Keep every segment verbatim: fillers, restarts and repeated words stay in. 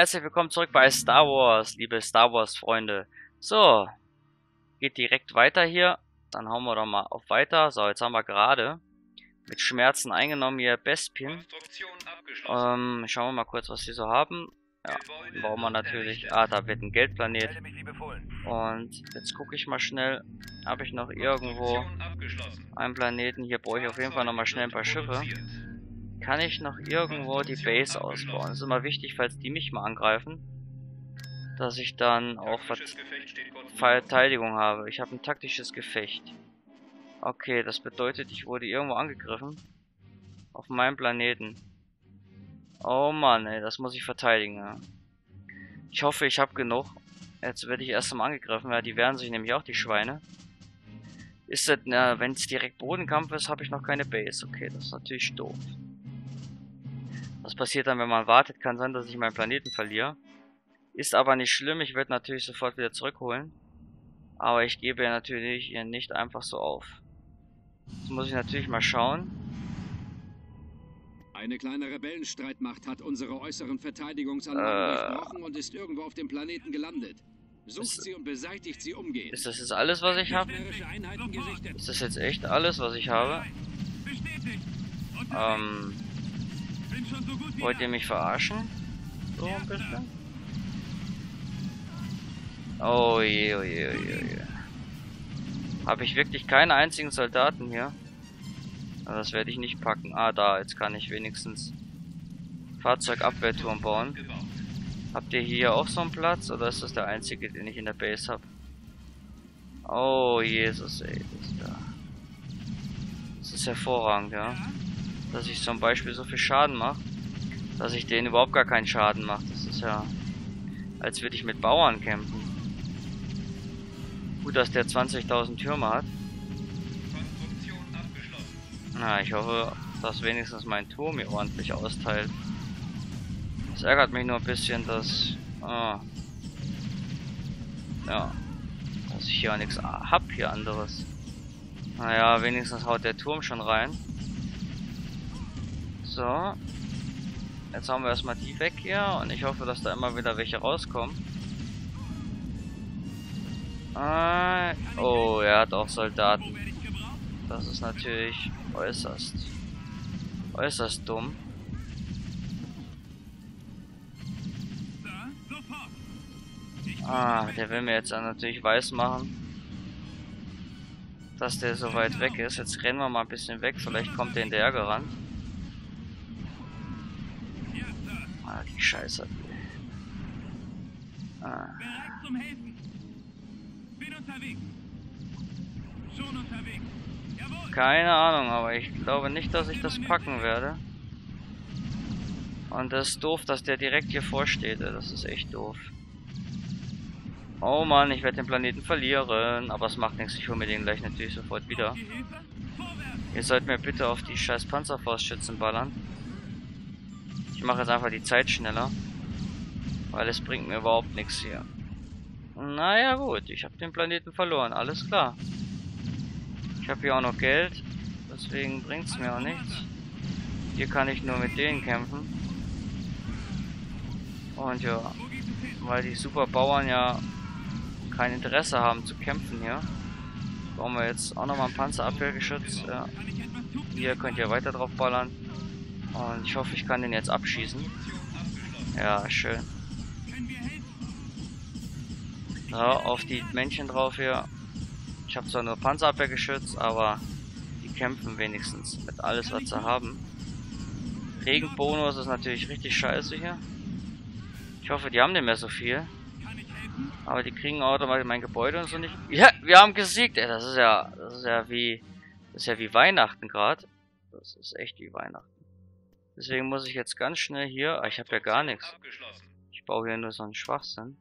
herzlich willkommen zurück bei Star Wars, liebe Star Wars Freunde. So, geht direkt weiter hier. Dann hauen wir doch mal auf weiter. So, jetzt haben wir gerade mit Schmerzen eingenommen hier Bespin. Ähm, schauen wir mal kurz, was sie so haben. Ja, dann brauchen wir natürlich... Ah, da wird ein Geldplanet. Und jetzt gucke ich mal schnell. Habe ich noch irgendwo einen Planeten? Hier brauche ich auf jeden Fall noch mal schnell ein paar Schiffe. Kann ich noch irgendwo die Base ausbauen? Das ist immer wichtig, falls die mich mal angreifen, dass ich dann auch Verteidigung habe. Ich habe ein taktisches Gefecht. Okay, das bedeutet, ich wurde irgendwo angegriffen. Auf meinem Planeten. Oh Mann, ey, das muss ich verteidigen. Ja. Ich hoffe, ich habe genug. Jetzt werde ich erst einmal angegriffen, weil die wehren sich nämlich auch, die Schweine. Ist das, na, wenn es direkt Bodenkampf ist, habe ich noch keine Base. Okay, das ist natürlich doof. Was passiert dann, wenn man wartet? Kann sein, dass ich meinen Planeten verliere. Ist aber nicht schlimm. Ich werde natürlich sofort wieder zurückholen. Aber ich gebe ja natürlich hier nicht einfach so auf. Jetzt muss ich natürlich mal schauen. Eine kleine Rebellenstreitmacht hat unsere äußeren Verteidigungsanlagen äh, durchbrochen und ist irgendwo auf dem Planeten gelandet. Sucht ist, sie und beseitigt sie umgehend. Ist das jetzt alles, was ich habe? Ist das jetzt echt alles, was ich habe? Ähm... Wollt ihr mich verarschen? So ein bisschen? Oh je, oh je, oh je, oh je. Habe ich wirklich keine einzigen Soldaten hier? Das werde ich nicht packen. Ah, da, jetzt kann ich wenigstens Fahrzeugabwehrturm bauen. Habt ihr hier auch so einen Platz? Oder ist das der einzige, den ich in der Base habe? Oh, Jesus, ey. Das ist, ja, das ist hervorragend, ja. Dass ich zum Beispiel so viel Schaden mache, dass ich denen überhaupt gar keinen Schaden mache. Das ist ja, als würde ich mit Bauern kämpfen. Gut, dass der zwanzigtausend Türme hat. Na, ich hoffe, dass wenigstens mein Turm hier ordentlich austeilt. Es ärgert mich nur ein bisschen, dass... Oh, ja, dass ich hier auch nichts hab hier anderes. Naja, wenigstens haut der Turm schon rein. So. Jetzt haben wir erstmal die weg hier und ich hoffe, dass da immer wieder welche rauskommen. Äh, oh, er hat auch Soldaten. Das ist natürlich äußerst, äußerst dumm. Ah, der will mir jetzt natürlich weiß machen, dass der so weit weg ist. Jetzt rennen wir mal ein bisschen weg, vielleicht kommt der hinterher gerannt. Ah, die Scheiße. Ah. Keine Ahnung, aber ich glaube nicht, dass ich das packen werde. Und das ist doof, dass der direkt hier vorsteht. Das ist echt doof. Oh Mann, ich werde den Planeten verlieren. Aber es macht nichts, ich hole mir den gleich natürlich sofort wieder. Ihr sollt mir bitte auf die scheiß Panzerfaustschützen ballern. Ich mache jetzt einfach die Zeit schneller. Weil es bringt mir überhaupt nichts hier. Naja gut, ich habe den Planeten verloren, alles klar. Ich habe hier auch noch Geld, deswegen bringt es mir auch nichts. Hier kann ich nur mit denen kämpfen. Und ja, weil die Superbauern ja kein Interesse haben zu kämpfen hier, brauchen wir jetzt auch nochmal ein Panzerabwehrgeschütz. Ja. Hier könnt ihr weiter drauf ballern. Und ich hoffe, ich kann den jetzt abschießen. Ja, schön. So, auf die Männchen drauf hier. Ich habe zwar nur Panzerabwehrgeschütz, aber die kämpfen wenigstens mit alles, was sie haben. Regenbonus ist natürlich richtig scheiße hier. Ich hoffe, die haben nicht mehr so viel. Aber die kriegen automatisch mein Gebäude und so nicht. Ja, wir haben gesiegt, ey. Das ist ja, das ist ja wie, das ist ja wie Weihnachten gerade. Das ist echt wie Weihnachten. Deswegen muss ich jetzt ganz schnell hier. Ah, ich habe ja gar nichts. Ich baue hier nur so einen Schwachsinn.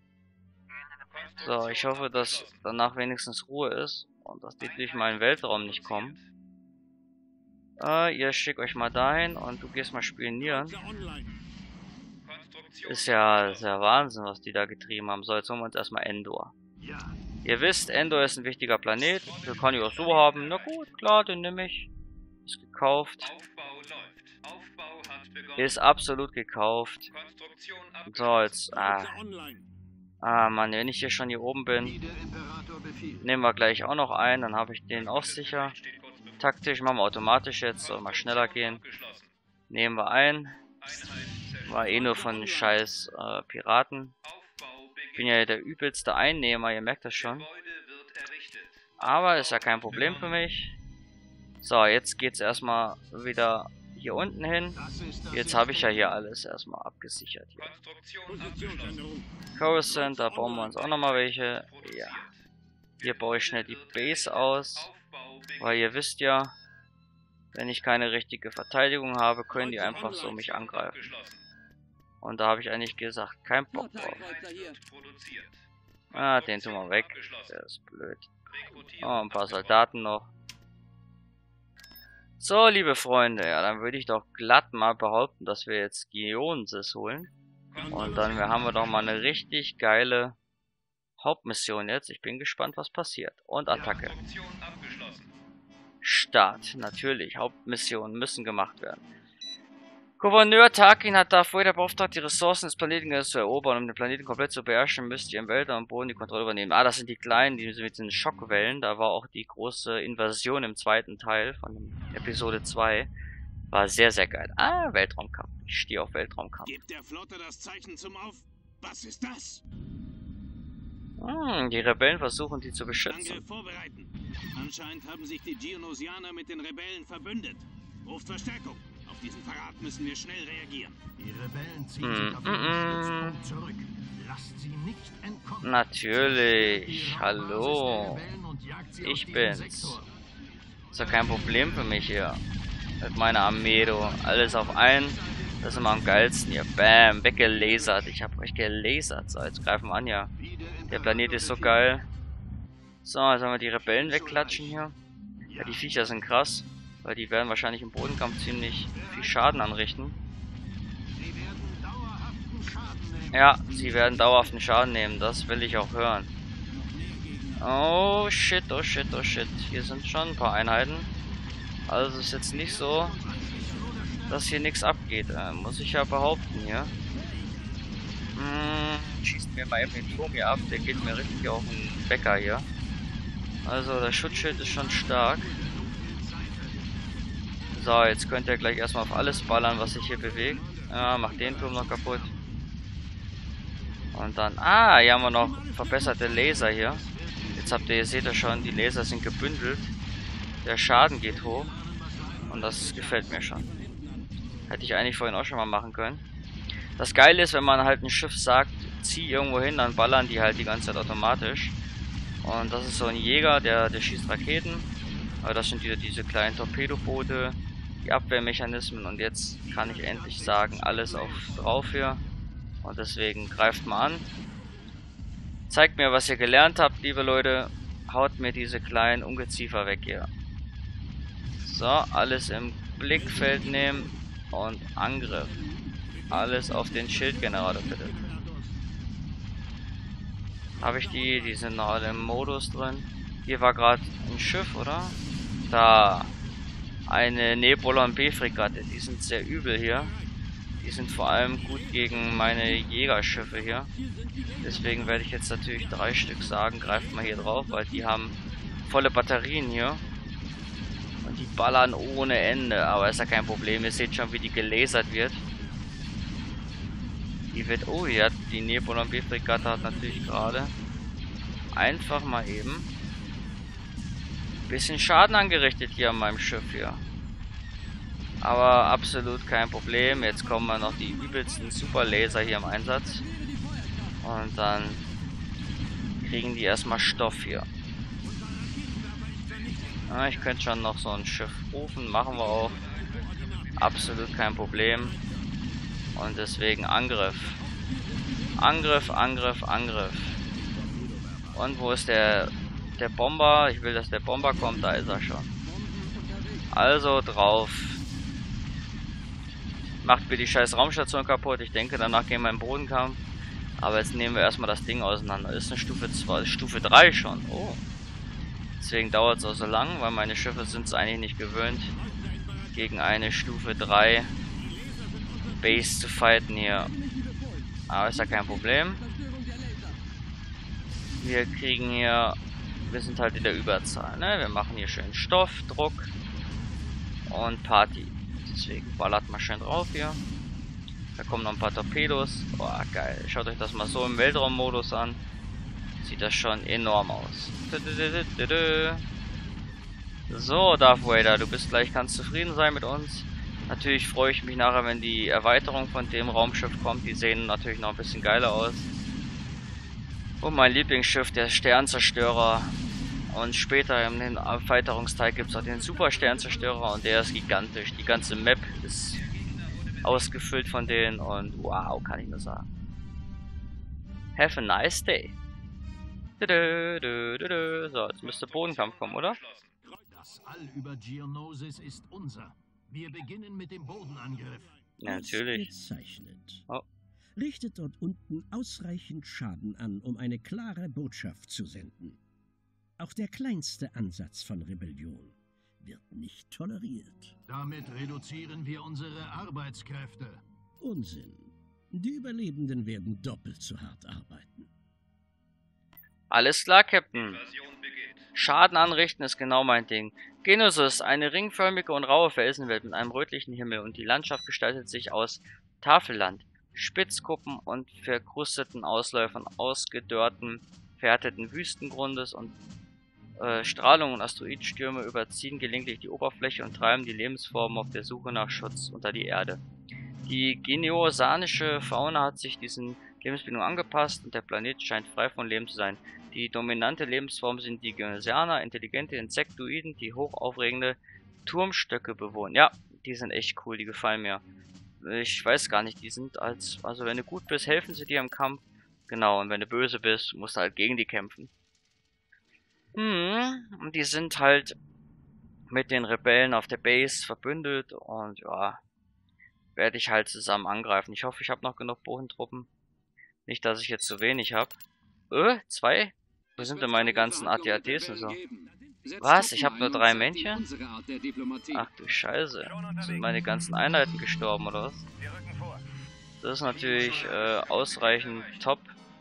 So, ich hoffe, dass danach wenigstens Ruhe ist und dass die durch meinen Weltraum nicht kommen. Äh, ihr schickt euch mal dahin und du gehst mal spionieren. Ist ja, ist ja Wahnsinn, was die da getrieben haben. So, jetzt holen wir uns erstmal Endor. Ihr wisst, Endor ist ein wichtiger Planet. Den kann ich auch so haben. Na gut, klar, den nehme ich. Ist gekauft. Ist absolut gekauft. So, jetzt... Ah, ah Mann, wenn ich hier schon hier oben bin, nehmen wir gleich auch noch einen, dann habe ich den auch sicher. Taktisch machen wir automatisch jetzt, soll mal schneller gehen. Nehmen wir ein. War eh nur von scheiß äh, Piraten. Ich bin ja der übelste Einnehmer, ihr merkt das schon. Aber ist ja kein Problem für mich. So, jetzt geht's erstmal wieder hier unten hin. Jetzt habe ich ja hier alles erstmal abgesichert. Hier. Coruscant, da bauen wir uns auch nochmal welche. Ja. Hier baue ich schnell die Base aus. Weil ihr wisst ja, wenn ich keine richtige Verteidigung habe, können die einfach so mich angreifen. Und da habe ich eigentlich gesagt, kein Bock drauf. Ah, den tun wir weg. Der ist blöd. Oh, ein paar Soldaten noch. So, liebe Freunde, ja, dann würde ich doch glatt mal behaupten, dass wir jetzt Geonosis holen. Und dann haben wir doch mal eine richtig geile Hauptmission jetzt. Ich bin gespannt, was passiert. Und Attacke. Start. Natürlich, Hauptmissionen müssen gemacht werden. Gouverneur Tarkin hat Darth Vader beauftragt, die Ressourcen des Planeten zu erobern. Um den Planeten komplett zu beherrschen, müsst ihr im Weltraum und Boden die Kontrolle übernehmen. Ah, das sind die kleinen, die mit den Schockwellen. Da war auch die große Invasion im zweiten Teil von Episode zwei. War sehr, sehr geil. Ah, Weltraumkampf. Ich stehe auf Weltraumkampf. Gebt der Flotte das Zeichen zum Auf. Was ist das? Hm, die Rebellen versuchen, die zu beschützen. Angriff vorbereiten. Anscheinend haben sich die Geonosianer mit den Rebellen verbündet. Ruft Verstärkung. Auf diesen Verrat müssen wir schnell reagieren. Die Rebellen ziehen mm, sich auf den mm, Stützpunkt zurück. Lasst sie nicht entkommen. Natürlich. Hallo. Ich bin's. Ist ja kein Problem für mich hier. Mit meiner Armee, du. Alles auf einen. Das ist immer am geilsten hier. Bam. Weggelasert. Ich hab euch gelasert. So, jetzt greifen wir an, ja. Der Planet ist so geil. So, jetzt haben wir die Rebellen wegklatschen hier. Ja, die Viecher sind krass. Weil die werden wahrscheinlich im Bodenkampf ziemlich viel Schaden anrichten. Ja, sie werden dauerhaften Schaden nehmen. Das will ich auch hören. Oh shit, oh shit, oh shit. Hier sind schon ein paar Einheiten. Also ist jetzt nicht so, dass hier nichts abgeht. Äh, muss ich ja behaupten hier. Hm, schießt mir mal eben den Turm hier ab. Der geht mir richtig auf den Bäcker hier. Also das Schutzschild ist schon stark. So, jetzt könnt ihr gleich erstmal auf alles ballern, was sich hier bewegt. Ja, macht den Turm noch kaputt. Und dann, ah, hier haben wir noch verbesserte Laser hier. Jetzt habt ihr, ihr seht ja schon, die Laser sind gebündelt. Der Schaden geht hoch. Und das gefällt mir schon. Hätte ich eigentlich vorhin auch schon mal machen können. Das Geile ist, wenn man halt ein Schiff sagt, zieh irgendwo hin, dann ballern die halt die ganze Zeit automatisch. Und das ist so ein Jäger, der, der schießt Raketen. Aber das sind wieder diese kleinen Torpedoboote, die Abwehrmechanismen. Und jetzt kann ich endlich sagen, alles auf drauf hier. Und deswegen greift mal an. Zeigt mir, was ihr gelernt habt, liebe Leute. Haut mir diese kleinen Ungeziefer weg hier. So, alles im Blickfeld nehmen und Angriff. Alles auf den Schildgenerator bitte. Habe ich die, die sind noch alle im Modus drin. Hier war gerade ein Schiff, oder? Da. Eine Nebulon B-Fregatte. Die sind sehr übel hier. Die sind vor allem gut gegen meine Jägerschiffe hier. Deswegen werde ich jetzt natürlich drei Stück sagen. Greift mal hier drauf, weil die haben volle Batterien hier. Und die ballern ohne Ende. Aber ist ja kein Problem. Ihr seht schon, wie die gelasert wird. Die wird... Oh, ja, die Nebulon B-Fregatte hat natürlich gerade einfach mal eben bisschen Schaden angerichtet hier an meinem Schiff hier. Aber absolut kein Problem. Jetzt kommen wir noch die übelsten Superlaser hier im Einsatz. Und dann kriegen die erstmal Stoff hier. Ja, ich könnte schon noch so ein Schiff rufen. Machen wir auch. Absolut kein Problem. Und deswegen Angriff. Angriff, Angriff, Angriff. Und wo ist der, der Bomber? Ich will, dass der Bomber kommt. Da ist er schon. Also drauf. Macht mir die scheiß Raumstation kaputt. Ich denke, danach gehen wir in den Bodenkampf. Aber jetzt nehmen wir erstmal das Ding auseinander. Ist eine Stufe zwei, Stufe drei schon. Oh. Deswegen dauert es auch so lang, weil meine Schiffe sind es eigentlich nicht gewöhnt, gegen eine Stufe drei Base zu fighten hier. Aber ist ja kein Problem. Wir kriegen hier... Wir sind halt in der Überzahl, ne? Wir machen hier schön Stoff, Druck und Party. Deswegen ballert mal schön drauf hier. Da kommen noch ein paar Torpedos. Boah, geil. Schaut euch das mal so im Weltraummodus an. Sieht das schon enorm aus. So, Darth Vader, du bist gleich ganz zufrieden sein mit uns. Natürlich freue ich mich nachher, wenn die Erweiterung von dem Raumschiff kommt. Die sehen natürlich noch ein bisschen geiler aus. Und mein Lieblingsschiff, der Sternzerstörer. Und später im Erweiterungsteil gibt es auch den Super Sternzerstörer und der ist gigantisch. Die ganze Map ist ausgefüllt von denen und wow, kann ich nur sagen. Have a nice day. So, jetzt müsste Bodenkampf kommen, oder? Das All über Geonosis ist unser. Wir beginnen mit dem Bodenangriff. Ja, natürlich. Bezeichnet. Oh. Richtet dort unten ausreichend Schaden an, um eine klare Botschaft zu senden. Auch der kleinste Ansatz von Rebellion wird nicht toleriert. Damit reduzieren wir unsere Arbeitskräfte. Unsinn. Die Überlebenden werden doppelt so hart arbeiten. Alles klar, Captain. Schaden anrichten ist genau mein Ding. Geonosis, eine ringförmige und raue Felsenwelt mit einem rötlichen Himmel und die Landschaft gestaltet sich aus Tafelland, Spitzkuppen und verkrusteten Ausläufern ausgedörrten, verhärteten Wüstengrundes und äh, Strahlung und Asteroidenstürme überziehen gelegentlich die Oberfläche und treiben die Lebensformen auf der Suche nach Schutz unter die Erde. Die geonosanische Fauna hat sich diesen Lebensbedingungen angepasst und der Planet scheint frei von Leben zu sein. Die dominante Lebensform sind die Geonosianer, intelligente Insektoiden, die hochaufregende Turmstöcke bewohnen. Ja, die sind echt cool, die gefallen mir. Ich weiß gar nicht, die sind als, also wenn du gut bist, helfen sie dir im Kampf. Genau, und wenn du böse bist, musst du halt gegen die kämpfen. Hm, und die sind halt mit den Rebellen auf der Base verbündet und ja, werde ich halt zusammen angreifen. Ich hoffe, ich habe noch genug Bodentruppen. Nicht, dass ich jetzt zu wenig habe. Äh, zwei? Wo sind denn meine ganzen A T A Ts und so? Was? Ich habe nur drei Männchen? Ach du Scheiße. Sind meine ganzen Einheiten gestorben, oder was? Das ist natürlich äh, ausreichend top,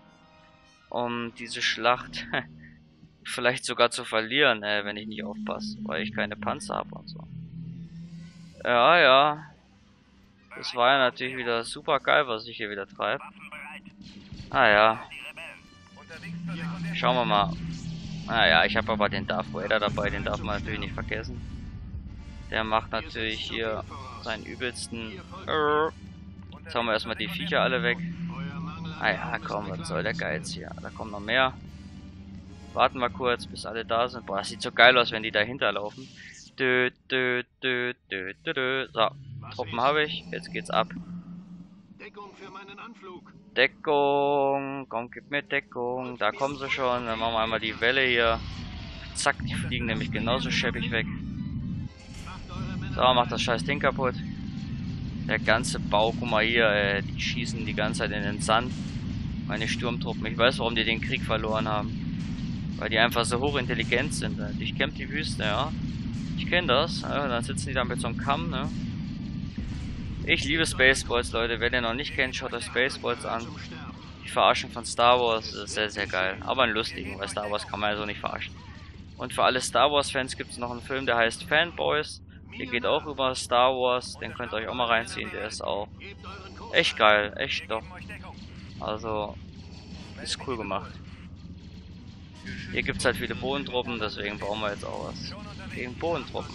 um diese Schlacht vielleicht sogar zu verlieren, äh, wenn ich nicht aufpasse, weil ich keine Panzer habe und so. Ja, ja. Das war ja natürlich wieder super geil, was ich hier wieder treibe. Ah ja. Schauen wir mal. Naja, ich habe aber den Darth Vader dabei, den darf man natürlich nicht vergessen. Der macht natürlich hier seinen übelsten... Jetzt haben wir erstmal die Viecher alle weg. Ah ja, komm, was soll der Geiz hier? Da kommen noch mehr. Warten wir kurz, bis alle da sind. Boah, das sieht so geil aus, wenn die dahinter laufen. Dö, dö, dö, dö, dö, dö. So, Truppen habe ich. Jetzt geht's ab. Deckung für meinen Anflug. Deckung, komm, gib mir Deckung. Da kommen sie schon. Dann machen wir einmal die Welle hier. Zack, die fliegen nämlich genauso schäbig weg. So, macht das scheiß Ding kaputt. Der ganze Bau, guck mal hier, äh, die schießen die ganze Zeit in den Sand. Meine Sturmtruppen. Ich weiß, warum die den Krieg verloren haben. Weil die einfach so hochintelligent sind. Äh. Ich kämpfe die Wüste, ja. Ich kenne das. Ja, dann sitzen die da mit so einem Kamm, ne. Ich liebe Spaceballs, Leute. Wer den noch nicht kennt, schaut euch Spaceballs an. Die Verarschen von Star Wars ist sehr, sehr geil. Aber einen lustigen, weil Star Wars kann man ja so nicht verarschen. Und für alle Star Wars Fans gibt es noch einen Film, der heißt Fanboys. Der geht auch über Star Wars. Den könnt ihr euch auch mal reinziehen. Der ist auch echt geil. Echt doch. Also, ist cool gemacht. Hier gibt es halt viele Bodentruppen, deswegen bauen wir jetzt auch was gegen Bodentruppen.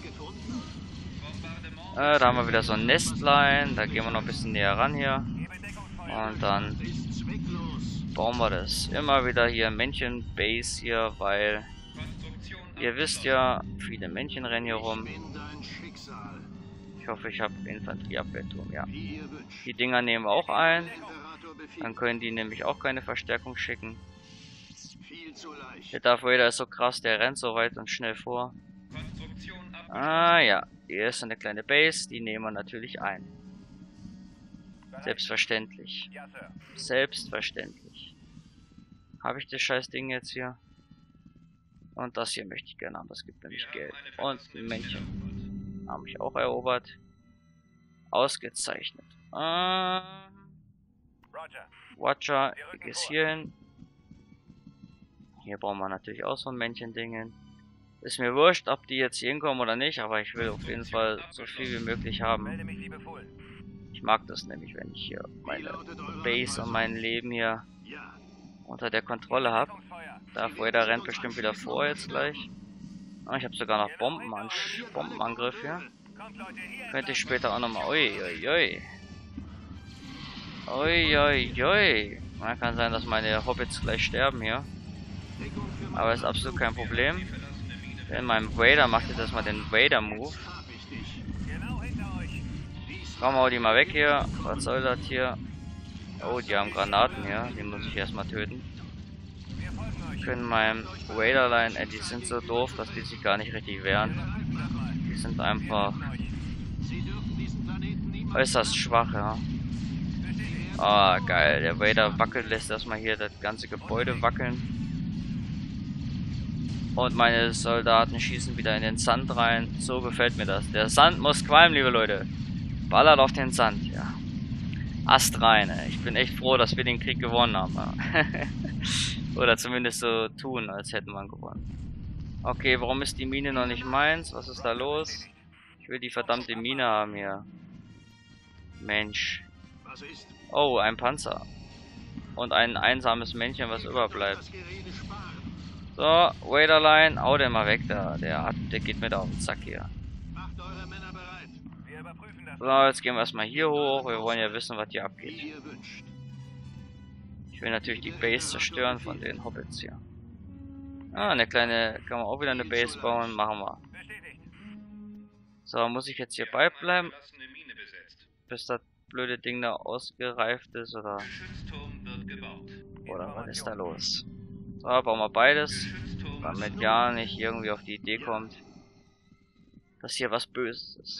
Äh, da haben wir wieder so ein Nestlein, da gehen wir noch ein bisschen näher ran hier. Und dann bauen wir das immer wieder hier Männchen-Base hier, weil ihr wisst ja, viele Männchen rennen hier rum. Ich hoffe, ich habe Infanterieabwehrturm, ja. Die Dinger nehmen wir auch ein. Dann können die nämlich auch keine Verstärkung schicken. Der Darth Vader ist so krass, der rennt so weit und schnell vor. Ah ja, hier ist eine kleine Base, die nehmen wir natürlich ein. Selbstverständlich. Selbstverständlich. Habe ich das scheiß Ding jetzt hier? Und das hier möchte ich gerne haben, das gibt nämlich Geld. Und ein Männchen. Habe ich auch erobert. Ausgezeichnet. Ähm, Watcher, ich gehe hier hin. Hier brauchen wir natürlich auch so ein Männchen-Dingen. Ist mir wurscht, ob die jetzt hier hinkommen oder nicht, aber ich will auf jeden Fall so viel wie möglich haben. Ich mag das nämlich, wenn ich hier meine Base und mein Leben hier unter der Kontrolle habe. Darth Vader rennt bestimmt wieder vor jetzt gleich. Ah, ich habe sogar noch Bombenan Bombenangriff hier. Könnte ich später auch nochmal... Ui, ui, ui. Ui, ui, ui. Man kann sein, dass meine Hobbits gleich sterben hier. Aber ist absolut kein Problem. Denn mein Vader macht jetzt erstmal den Vader-Move. Komm, hau die mal weg hier. Was soll das hier? Oh, die haben Granaten hier. Die muss ich erstmal töten. Die können meinem Vaderline, äh, die sind so doof, dass die sich gar nicht richtig wehren. Die sind einfach äußerst schwach, ja. Ah, geil. Der Vader wackelt, lässt erstmal hier das ganze Gebäude wackeln. Und meine Soldaten schießen wieder in den Sand rein. So gefällt mir das. Der Sand muss qualmen, liebe Leute. Ballert auf den Sand, ja. Ast rein, ey. Ich bin echt froh, dass wir den Krieg gewonnen haben. Ja. Oder zumindest so tun, als hätten wir gewonnen. Okay, warum ist die Mine noch nicht meins? Was ist da los? Ich will die verdammte Mine haben hier. Mensch. Oh, ein Panzer. Und ein einsames Männchen, was überbleibt. So, Vaderline, hau den mal weg da. Der, hat, der geht mir da auf den Sack hier. So, jetzt gehen wir erstmal hier hoch. Wir wollen ja wissen, was hier abgeht. Ich will natürlich die Base zerstören von den Hobbits hier. Ah, eine kleine, kann man auch wieder eine Base bauen. Machen wir. So, muss ich jetzt hier beibleiben? Bis das blöde Ding da ausgereift ist, oder? Oder was ist da los? So, bauen wir beides, damit ja nicht irgendwie auf die Idee kommt, dass hier was Böses ist.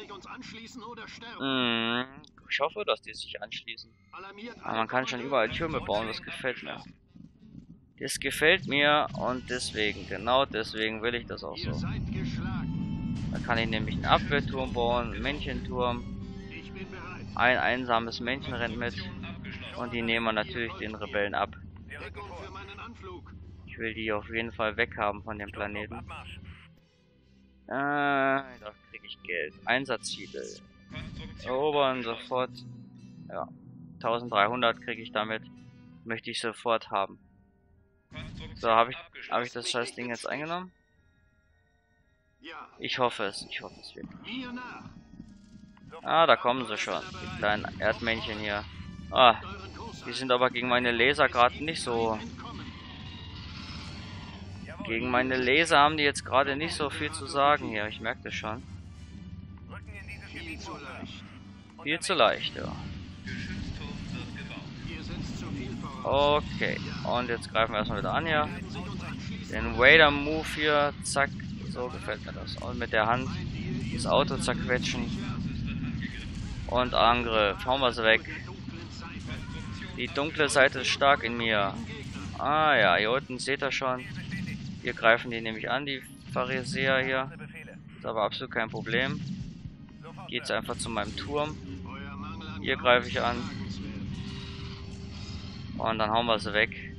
Hm, ich hoffe, dass die sich anschließen. Aber man kann schon überall Türme bauen, das gefällt mir. Das gefällt mir und deswegen, genau deswegen will ich das auch so. Da kann ich nämlich einen Abwehrturm bauen, einen Männchenturm. Ein einsames Männchen rennt mit und die nehmen wir natürlich den Rebellen ab. Ich will die auf jeden Fall weghaben von dem Planeten. Äh, da kriege ich Geld. Einsatzziele. Erobern sofort. Ja, eintausenddreihundert kriege ich damit. Möchte ich sofort haben. So, habe ich, hab ich das scheiß Ding jetzt eingenommen? Ich hoffe es. Ich hoffe es wirklich. Ah, da kommen sie schon. Die kleinen Erdmännchen hier. Ah, die sind aber gegen meine Laser gerade nicht so... Gegen meine Laser haben die jetzt gerade nicht so viel zu sagen hier. Ich merke das schon. Viel zu leicht, ja. Okay, und jetzt greifen wir erstmal wieder an hier. Den Vader-Move hier, zack. So gefällt mir das. Und mit der Hand das Auto zerquetschen. Und Angriff. Hauen wir sie weg. Die dunkle Seite ist stark in mir. Ah ja, hier unten seht ihr schon. Hier greifen die nämlich an, die Pharisäer hier. Ist aber absolut kein Problem. Geht's einfach zu meinem Turm. Hier greife ich an. Und dann hauen wir sie weg.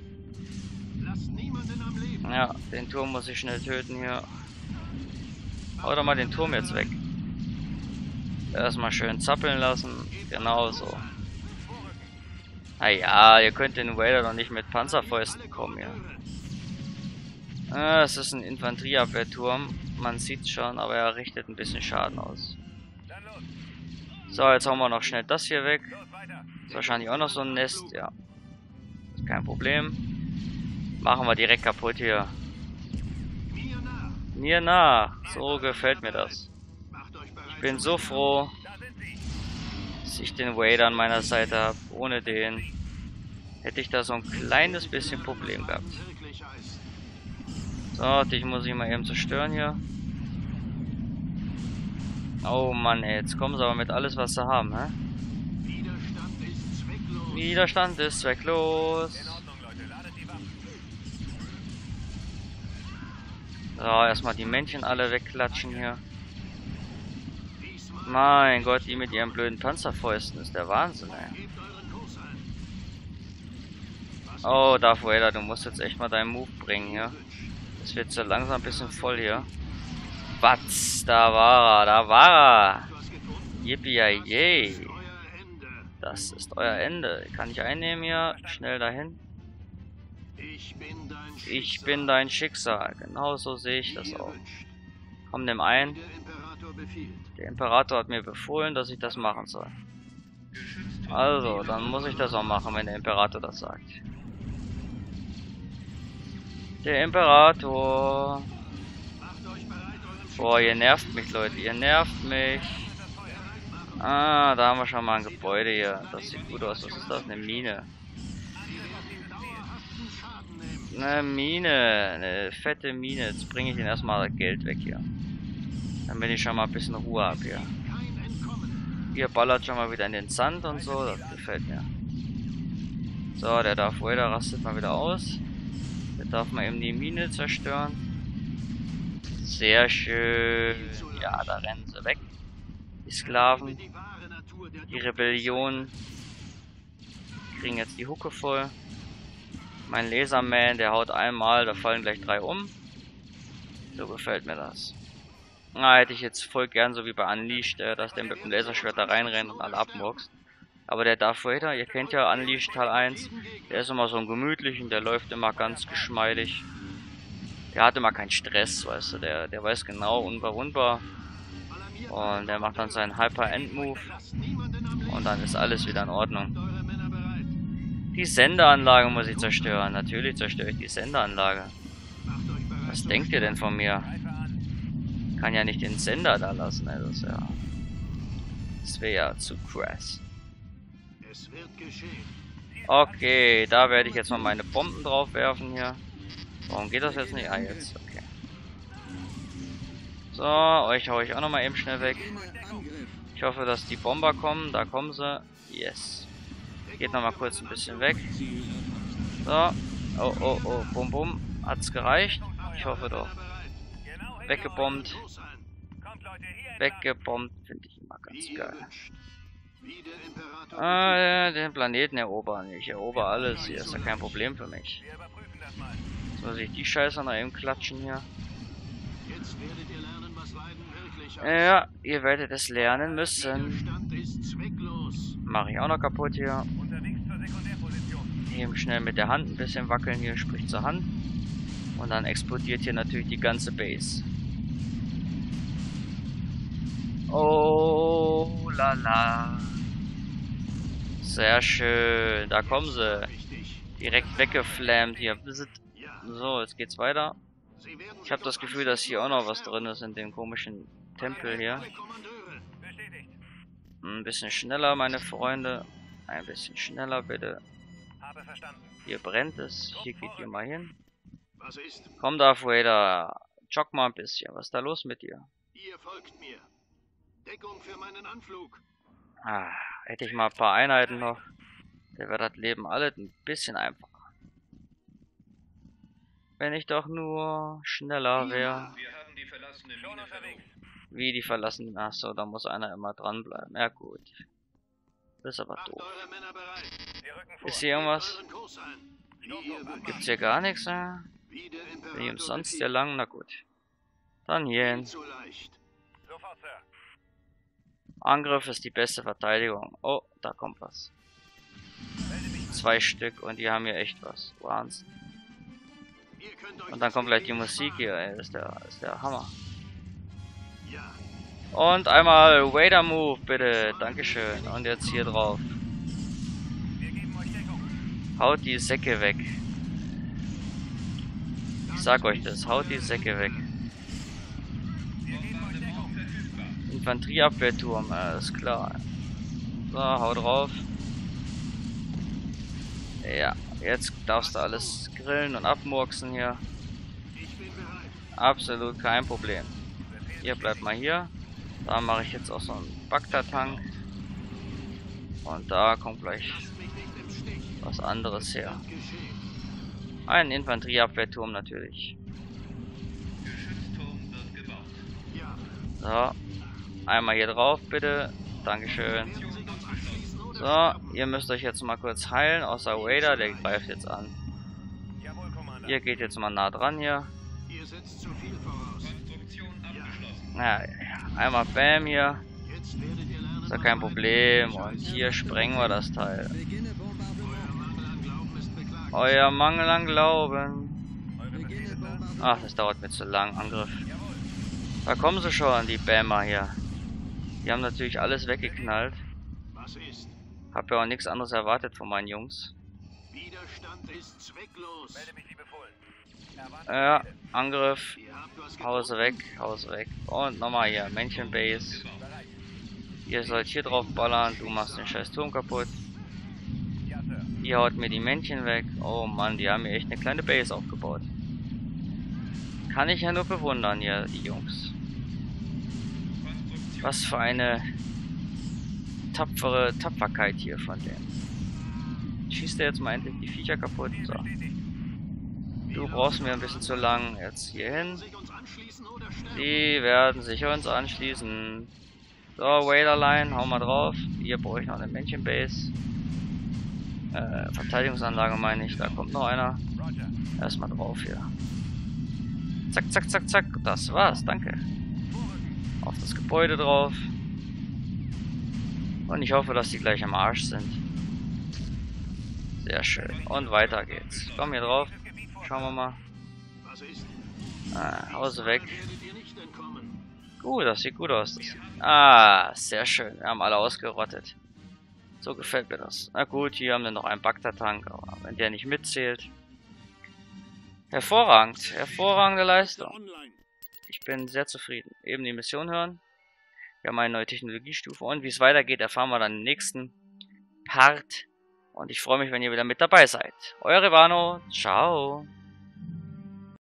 Ja, den Turm muss ich schnell töten hier. Hau doch mal den Turm jetzt weg. Erstmal schön zappeln lassen. Genauso. Naja, ihr könnt den Vader doch nicht mit Panzerfäusten kommen hier. Ah, es ist ein Infanterieabwehrturm. Man sieht's schon, aber er richtet ein bisschen Schaden aus. So, jetzt hauen wir noch schnell das hier weg. Ist wahrscheinlich auch noch so ein Nest, ja. Ist kein Problem. Machen wir direkt kaputt hier. Mir nach. So gefällt mir das. Ich bin so froh, dass ich den Vader an meiner Seite habe. Ohne den hätte ich da so ein kleines bisschen Problem gehabt. So, dich muss ich mal eben zerstören hier. Oh Mann, ey, jetzt kommen sie aber mit alles, was sie haben, hä? Widerstand ist zwecklos. So, erstmal die Männchen alle wegklatschen hier. Mein Gott, die mit ihren blöden Panzerfäusten ist der Wahnsinn, ey. Oh, Darth Vader, du musst jetzt echt mal deinen Move bringen hier. Das wird so langsam ein bisschen voll hier. Was? Da war er, da war er. Yippie-yay. Das ist euer Ende. Kann ich einnehmen hier? Schnell dahin. Ich bin dein Schicksal. Genau so sehe ich das auch. Komm, nimm ein. Der Imperator hat mir befohlen, dass ich das machen soll. Also, dann muss ich das auch machen, wenn der Imperator das sagt. Der Imperator. Boah, ihr nervt mich, Leute. Ihr nervt mich. Ah, da haben wir schon mal ein Gebäude hier. Das sieht gut aus. Was ist das? Eine Mine. Eine Mine. Eine fette Mine. Jetzt bringe ich ihn erstmal das Geld weg hier. Damit ich schon mal ein bisschen Ruhe habe hier. Ihr ballert schon mal wieder in den Sand und so. Das gefällt mir. So, der Darth Vader rastet mal wieder aus. Der darf mal eben die Mine zerstören. Sehr schön. Ja, da rennen sie weg. Die Sklaven. Die Rebellion. Kriegen jetzt die Hucke voll. Mein Laserman, der haut einmal, da fallen gleich drei um. So gefällt mir das. Na, hätte ich jetzt voll gern, so wie bei Unleashed, äh, dass der mit dem Laserschwert da reinrennt und alle abmurkst. Aber der Darth Vader, ihr kennt ja Unleashed Teil eins, der ist immer so ein gemütlichen, der läuft immer ganz geschmeidig. Der hat immer keinen Stress, weißt du, der, der weiß genau, unverwundbar. Und der macht dann seinen Hyper-End-Move. Und dann ist alles wieder in Ordnung. Die Senderanlage muss ich zerstören. Natürlich zerstöre ich die Senderanlage. Was denkt ihr denn von mir? Kann ja nicht den Sender da lassen, ey. Das, ja, das wäre ja zu krass. Okay, da werde ich jetzt mal meine Bomben drauf werfen hier. Warum geht das jetzt nicht? Ah, jetzt, okay. So, euch hau ich auch nochmal eben schnell weg. Ich hoffe, dass die Bomber kommen. Da kommen sie. Yes. Geht nochmal kurz ein bisschen weg. So. Oh, oh, oh. Bum, bum. Hat's gereicht? Ich hoffe doch. Weggebombt. Weggebombt. Finde ich immer ganz geil. Ah, den Planeten erobern. Ich erober alles. Hier ist ja kein Problem für mich. Jetzt muss ich die Scheiße noch eben klatschen hier. Ja, ihr werdet es lernen müssen. Mache ich auch noch kaputt hier. Eben schnell mit der Hand ein bisschen wackeln hier, sprich zur Hand. Und dann explodiert hier natürlich die ganze Base. Oh la la. Sehr schön. Da kommen sie. Direkt weggeflammt hier. So, jetzt geht's weiter. Ich habe das Gefühl, dass hier auch noch was drin ist in dem komischen Tempel hier. Ein bisschen schneller, meine Freunde. Ein bisschen schneller, bitte. Hier brennt es. Hier geht ihr mal hin. Komm, Darth Vader. Jogg mal ein bisschen. Was ist da los mit dir? Ihr folgt mir. Deckung für meinen Anflug. Ah, hätte ich mal ein paar Einheiten noch. Der wird das Leben alles ein bisschen einfacher. Wenn ich doch nur schneller wäre. Wie die verlassen? Achso, da muss einer immer dranbleiben. Ja gut. Das ist aber doof. Ist hier irgendwas? Gibt's hier gar nichts? Äh? Bin ich umsonst hier lang? Na gut. Dann hier hin. Angriff ist die beste Verteidigung. Oh, da kommt was. Zwei Stück und die haben hier echt was. Wahnsinn. Und dann kommt gleich die Musik hier, ey. Das ist der, das ist der Hammer. Und einmal Vader Move, bitte. Dankeschön. Und jetzt hier drauf. Haut die Säcke weg. Ich sag euch das. Haut die Säcke weg. Infanterieabwehrturm, ja, ist klar. So, hau drauf. Ja, jetzt darfst du alles grillen und abmurksen hier. Absolut kein Problem. Ihr bleibt mal hier. Da mache ich jetzt auch so einen Bagdad-Tank. Und da kommt gleich was anderes her. Ein Infanterieabwehrturm natürlich. So. Einmal hier drauf, bitte. Dankeschön. So, ihr müsst euch jetzt mal kurz heilen, außer Vader, der greift jetzt an. Ihr geht jetzt mal nah dran hier. Naja, einmal Bam hier. Ist ja kein Problem. Und hier sprengen wir das Teil. Euer Mangel an Glauben. Ach, das dauert mir zu lang. Angriff. Da kommen sie schon, die Bämer hier. Die haben natürlich alles weggeknallt. Hab ja auch nichts anderes erwartet von meinen Jungs. Ja, Angriff. Hause weg, Hause weg. Und nochmal hier, Männchenbase. Ihr sollt hier drauf ballern, du machst den scheiß Turm kaputt. Ihr haut mir die Männchen weg. Oh Mann, die haben mir echt eine kleine Base aufgebaut. Kann ich ja nur bewundern hier, die Jungs. Was für eine tapfere Tapferkeit hier von denen. Schießt er jetzt mal endlich die Viecher kaputt. So. Du brauchst mir ein bisschen zu lang. Jetzt hier hin. Die werden sich uns anschließen. So, Vaderline, hau mal drauf. Hier brauche ich noch eine Männchenbase. Äh, Verteidigungsanlage meine ich. Da kommt noch einer. Erstmal drauf hier. Zack, zack, zack, zack. Das war's, danke. Auf das Gebäude drauf. Und ich hoffe, dass die gleich am Arsch sind. Sehr schön. Und weiter geht's. Komm hier drauf. Schauen wir mal. Ah, Hause weg. Gut, das sieht gut aus. Das sieht... Ah, sehr schön. Wir haben alle ausgerottet. So gefällt mir das. Na gut, hier haben wir noch einen Bagdad-Tank, aber wenn der nicht mitzählt. Hervorragend. Hervorragende Leistung. Ich bin sehr zufrieden. Eben die Mission hören. Wir haben eine neue Technologiestufe. Und wie es weitergeht, erfahren wir dann im nächsten Part. Und ich freue mich, wenn ihr wieder mit dabei seid. Euer Revano. Ciao.